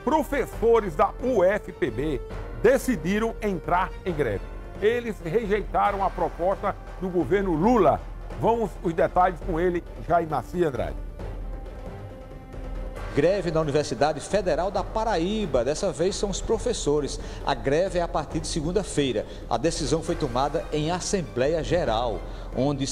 professores da UFPB decidiram entrar em greve. Eles rejeitaram a proposta do governo Lula. Vamos os detalhes com ele, Jair Macia Andrade. Greve na Universidade Federal da Paraíba. Dessa vez são os professores. A greve é a partir de segunda-feira. A decisão foi tomada em Assembleia Geral, onde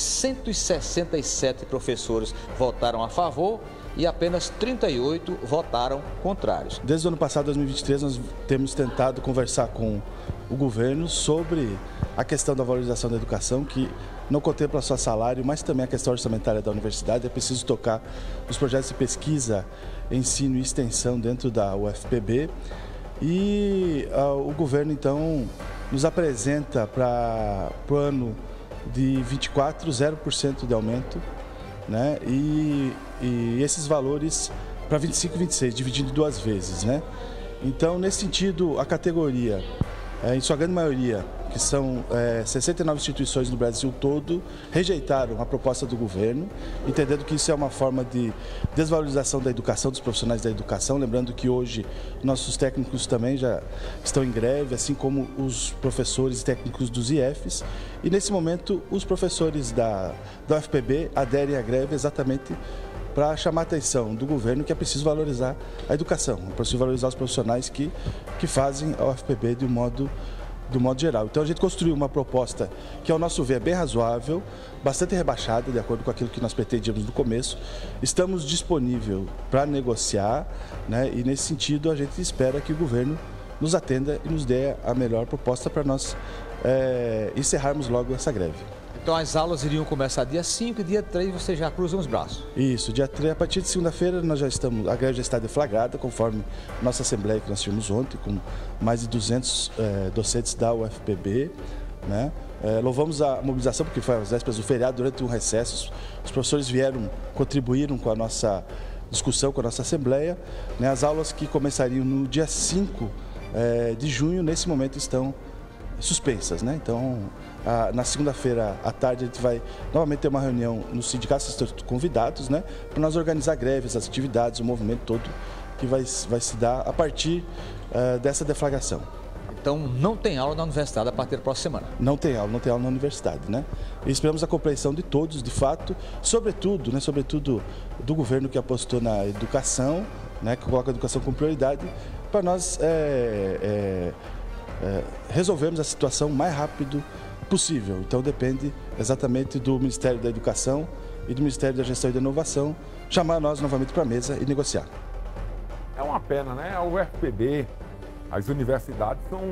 167 professores votaram a favor e apenas 38 votaram contrários. Desde o ano passado, 2023, nós temos tentado conversar com o governo sobre a questão da valorização da educação, que não contempla só salário, mas também a questão orçamentária da universidade. É preciso tocar os projetos de pesquisa, ensino e extensão dentro da UFPB. E o governo, então, nos apresenta para o ano de 24, 0% de aumento, né? E esses valores para 25 e 26, dividindo em 2 vezes, né? Então, nesse sentido, a categoria, em sua grande maioria, que são 69 instituições no Brasil todo, rejeitaram a proposta do governo, entendendo que isso é uma forma de desvalorização da educação, dos profissionais da educação. Lembrando que hoje nossos técnicos também já estão em greve, assim como os professores e técnicos dos IFs. E nesse momento, os professores da UFPB aderem à greve exatamente para chamar a atenção do governo que é preciso valorizar a educação, é preciso valorizar os profissionais que fazem a UFPB do modo geral. Então a gente construiu uma proposta que, ao nosso ver, é bem razoável, bastante rebaixada, de acordo com aquilo que nós pretendíamos no começo. Estamos disponíveis para negociar, né? E nesse sentido a gente espera que o governo nos atenda e nos dê a melhor proposta para nós encerrarmos logo essa greve. Então as aulas iriam começar dia 5 e dia 3 você já cruza os braços? Isso, dia 3, a partir de segunda-feira a greve já está deflagrada, conforme nossa assembleia que nós tivemos ontem, com mais de 200 docentes da UFPB, né? Louvamos a mobilização, porque foi às vésperas do feriado, durante um recesso, os professores contribuíram com a nossa discussão, com a nossa assembleia, né? As aulas que começariam no dia 5 de junho, nesse momento estão suspensas, né? Então, na segunda-feira à tarde a gente vai novamente ter uma reunião no sindicato, vocês estão convidados, né? Para nós organizar greves, as atividades, o movimento todo que vai se dar a partir dessa deflagração. Então não tem aula na universidade a partir da próxima semana? Não tem aula na universidade, né? E esperamos a compreensão de todos, de fato, sobretudo do governo que apostou na educação, né? Que coloca a educação como prioridade, para nós resolvermos a situação o mais rápido possível. Então depende exatamente do Ministério da Educação e do Ministério da Gestão e da Inovação chamar nós novamente para a mesa e negociar. É uma pena, né? A UFPB, as universidades são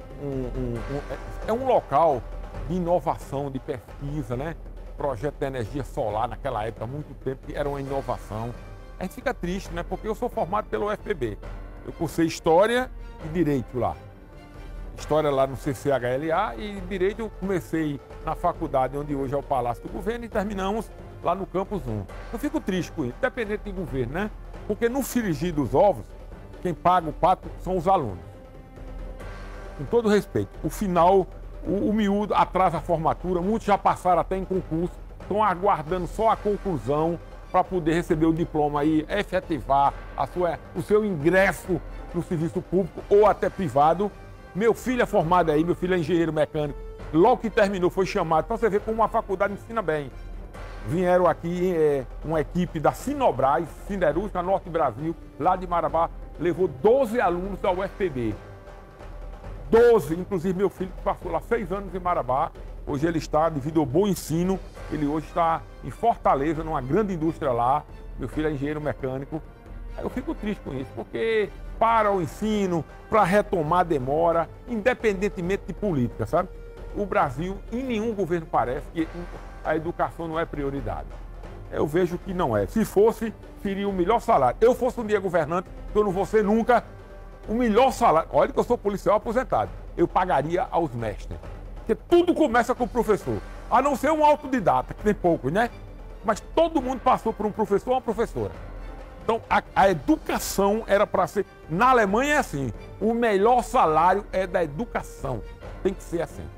um local de inovação, de pesquisa, né? Projeto de energia solar naquela época, há muito tempo, que era uma inovação. A gente fica triste, né? Porque eu sou formado pela UFPB. Eu cursei História e Direito lá. História lá no CCHLA e Direito eu comecei na faculdade onde hoje é o Palácio do Governo e terminamos lá no Campus 1. Eu fico triste com isso, independente de governo, né? Porque no frigir dos ovos, quem paga o pato são os alunos. Com todo respeito, o final, o miúdo atrasa a formatura, muitos já passaram até em concurso, estão aguardando só a conclusão para poder receber o diploma e efetivar o seu ingresso no serviço público ou até privado. Meu filho é formado aí, meu filho é engenheiro mecânico. Logo que terminou, foi chamado. Então você vê como uma faculdade ensina bem. Vieram aqui uma equipe da Sinobras, Siderúrgica Norte Brasil, lá de Marabá, levou 12 alunos da UFPB. 12, inclusive meu filho que passou lá 6 anos em Marabá. Hoje ele está, devido ao bom ensino, ele hoje está em Fortaleza, numa grande indústria lá. Meu filho é engenheiro mecânico. Eu fico triste com isso, porque para o ensino, para retomar demora, independentemente de política, sabe? O Brasil, em nenhum governo parece que a educação não é prioridade. Eu vejo que não é. Se fosse, seria o melhor salário. Eu fosse um dia governante, que eu não vou ser nunca, o melhor salário. Olha que eu sou policial aposentado. Eu pagaria aos mestres. Porque tudo começa com o professor. A não ser um autodidata, que tem poucos, né? Mas todo mundo passou por um professor ou uma professora. Então, a educação era para ser... Na Alemanha é assim, o melhor salário é da educação. Tem que ser assim.